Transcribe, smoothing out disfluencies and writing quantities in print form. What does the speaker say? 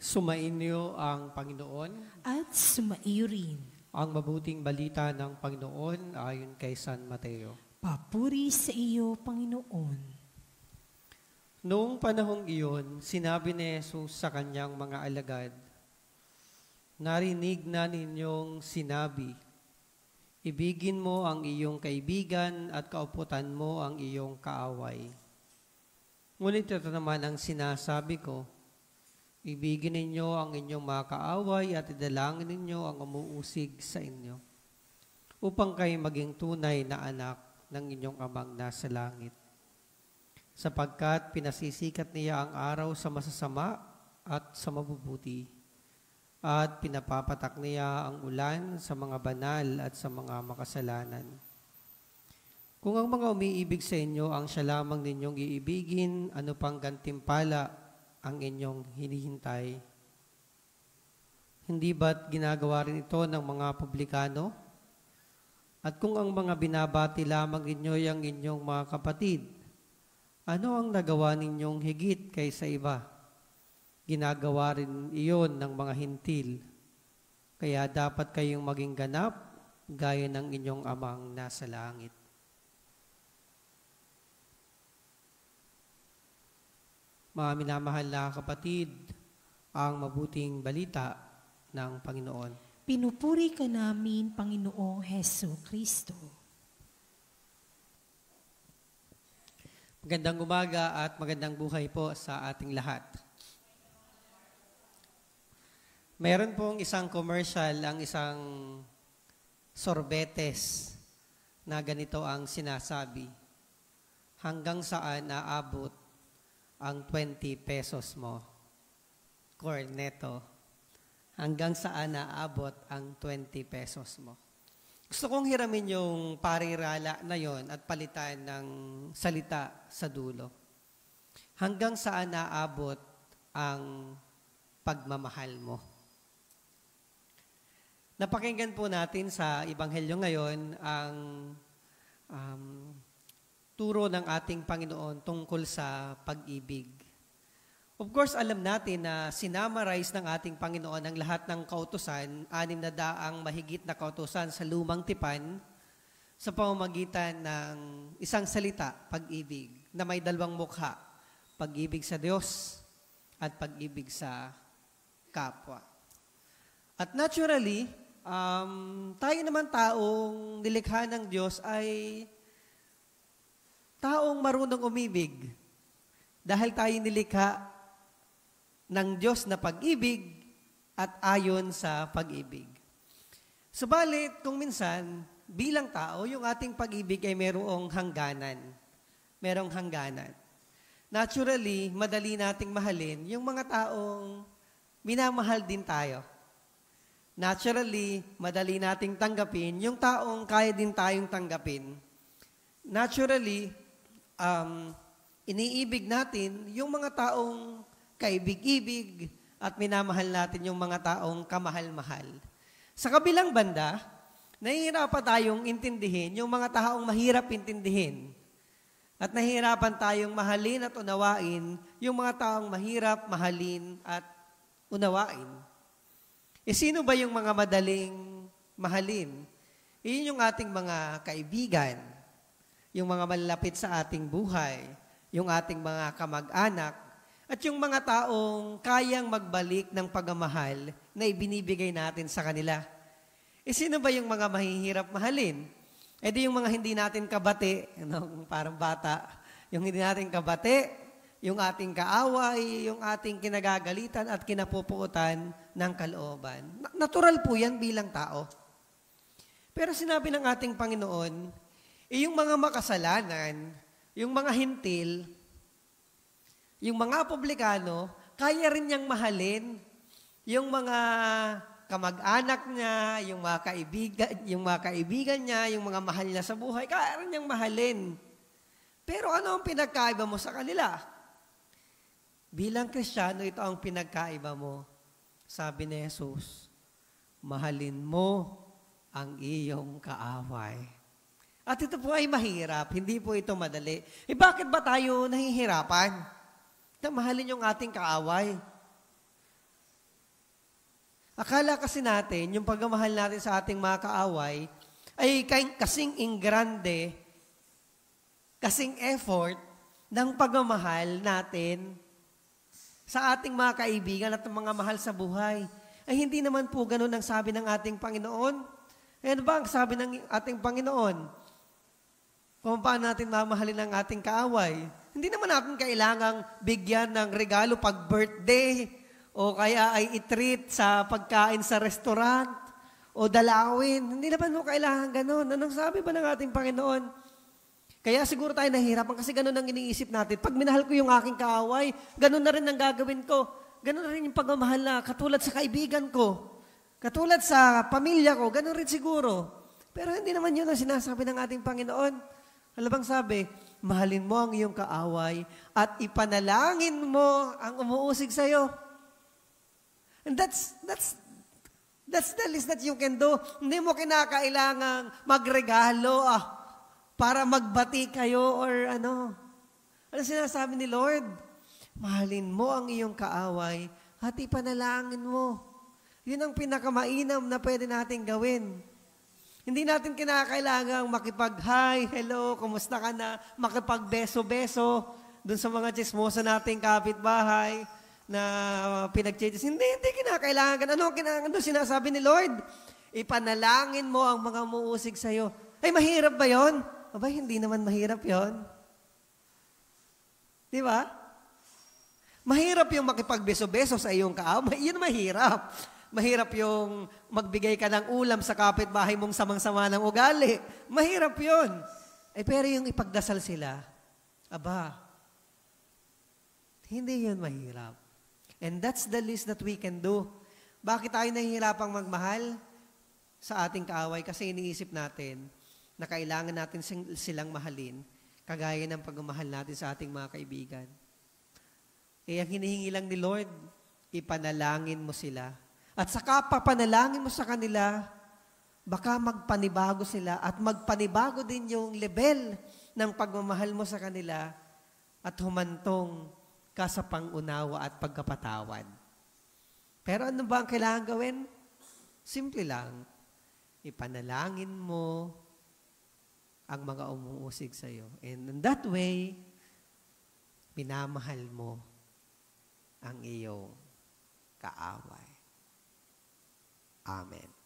Sumainyo ang Panginoon. At sumaiyo rin. Ang mabuting balita ng Panginoon ayon kay San Mateo. Papuri sa iyo, Panginoon. Noong panahong iyon, sinabi ni Jesus sa kanyang mga alagad, "Narinig na ninyong sinabi, ibigin mo ang iyong kaibigan at kauputan mo ang iyong kaaway. Ngunit ito naman ang sinasabi ko, ibigin ninyo ang inyong mga kaaway at idalangin ninyo ang umuusig sa inyo, upang kayo maging tunay na anak ng inyong amang nasa langit. Sapagkat pinasisikat niya ang araw sa masasama at sa mabubuti, at pinapapatak niya ang ulan sa mga banal at sa mga makasalanan. Kung ang mga umiibig sa inyo ang siya lamang ninyong iibigin, ano pang gantimpala ang inyong hinihintay? Hindi ba't ginagawa rin ito ng mga publikano? At kung ang mga binabati lamang ninyo ang inyong mga kapatid, ano ang nagawa ninyong higit kaysa iba? Ginagawa rin iyon ng mga hintil. Kaya dapat kayong maging ganap gaya ng inyong amang nasa langit." Mga minamahal na kapatid, ang mabuting balita ng Panginoon. Pinupuri ka namin, Panginoong Heso Kristo. Magandang umaga at magandang buhay po sa ating lahat. Meron pong isang commercial, ang isang sorbetes na ganito ang sinasabi, "Hanggang saan naabot ang 20 pesos mo?" Corneto. Hanggang saan naabot ang 20 pesos mo? Gusto kong hiramin yung parirala na yon at palitan ng salita sa dulo. Hanggang saan naabot ang pagmamahal mo? Napakinggan po natin sa Ebanghelyo ngayon ang turo ng ating Panginoon tungkol sa pag-ibig. Of course, alam natin na sinamarize ng ating Panginoon ang lahat ng kautusan, 600 mahigit na kautusan sa lumang tipan, sa pamamagitan ng isang salita, pag-ibig, na may dalawang mukha, pag-ibig sa Diyos at pag-ibig sa kapwa. At naturally, tayo naman taong nilikha ng Diyos ay taong marunong umibig. Dahil tayo nilikha ng Diyos na pag-ibig at ayon sa pag-ibig. Subalit, kung minsan, bilang tao, yung ating pag-ibig ay merong hangganan. Merong hangganan. Naturally, madali nating mahalin yung mga taong minamahal din tayo. Naturally, madali nating tanggapin yung taong kaya din tayong tanggapin. Naturally, iniibig natin yung mga taong kaibig-ibig at minamahal natin yung mga taong kamahal-mahal. Sa kabilang banda, nahihirapan tayong intindihin yung mga taong mahirap intindihin. At nahihirapan tayong mahalin at unawain yung mga taong mahirap mahalin at unawain. Sino ba yung mga madaling mahalin? Iyon yung ating mga kaibigan, yung mga malalapit sa ating buhay, yung ating mga kamag-anak, at yung mga taong kayang magbalik ng pagmamahal na ibinibigay natin sa kanila. Sino ba yung mga mahihirap mahalin? Di yung mga hindi natin kabate, parang bata, yung hindi natin kabate, yung ating kaaway, yung ating kinagagalitan at kinapupuutan ng kalooban. Natural po yan bilang tao. Pero sinabi ng ating Panginoon, yung mga makasalanan, yung mga hintil, yung mga publikano, kaya rin niyang mahalin yung mga kamag-anak niya, yung mga kaibigan niya, yung mga mahal niya sa buhay, kaya rin niyang mahalin. Pero ano ang pinagkaiba mo sa kanila? Bilang Kristiyano, ito ang pinagkaiba mo. Sabi ni Jesus, mahalin mo ang iyong kaaway. At ito po ay mahirap, hindi po ito madali. Bakit ba tayo nahihirapan na mahalin yung ating kaaway? Akala kasi natin, yung pagmamahal natin sa ating mga kaaway, ay kasing ingrande, kasing effort ng pagmamahal natin sa ating mga kaibigan at mga mahal sa buhay. Ay hindi naman po ganun ang sabi ng ating Panginoon. Ano ba ang sabi ng ating Panginoon? Kung paano natin mamahalin ang ating kaaway. Hindi naman natin kailangang bigyan ng regalo pag birthday o kaya ay i-treat sa pagkain sa restaurant o dalawin. Hindi naman mo kailangan ganun. Anong sabi ba ng ating Panginoon? Kaya siguro tayo nahihirapan kasi ganun ang iniisip natin. Pag minahal ko yung aking kaaway, ganun na rin ang gagawin ko. Ganun na rin yung pagmamahal na katulad sa kaibigan ko. Katulad sa pamilya ko, ganun rin siguro. Pero hindi naman yun ang sinasabi ng ating Panginoon. Alam bang sabi, mahalin mo ang iyong kaaway at ipanalangin mo ang umuusig sa'yo. And that's the least that you can do. Hindi mo kinakailangang magregalo para magbati kayo or ano. Ano sinasabi ni Lord? Mahalin mo ang iyong kaaway at ipanalangin mo. Yun ang pinakamainam na pwede natin gawin. Hindi natin kinakailangang makipag-hi, hello, kumusta ka na, makipag-beso-beso dun sa mga chismosa nating kapitbahay na pinag-changes. Hindi kinakailangan. Ano doon sinasabi ni Lord? Ipanalangin mo ang mga umuusig sa'yo. Ay, mahirap ba yon? Aba, hindi naman mahirap yon. Di ba? Mahirap yung makipagbeso-beso sa iyong kaaway. Yun mahirap. Mahirap yung magbigay ka ng ulam sa kapitbahay mong samang-sama ng ugali. Mahirap yun. Pero yung ipagdasal sila, aba, hindi yun mahirap. And that's the least that we can do. Bakit tayo nahihirapang magmahal sa ating kaaway? Kasi iniisip natin na kailangan natin silang mahalin, kagaya ng pagmamahal natin sa ating mga kaibigan. Ang hinihingi lang ni Lord, ipanalangin mo sila. At saka papanalangin mo sa kanila, baka magpanibago sila at magpanibago din yung level ng pagmamahal mo sa kanila at humantong ka sa pangunawa at pagkapatawad. Pero ano ba ang kailangan gawin? Simple lang. Ipanalangin mo ang mga umuusig sa iyo. And in that way, pinamahal mo ang iyong kaaway. Amen.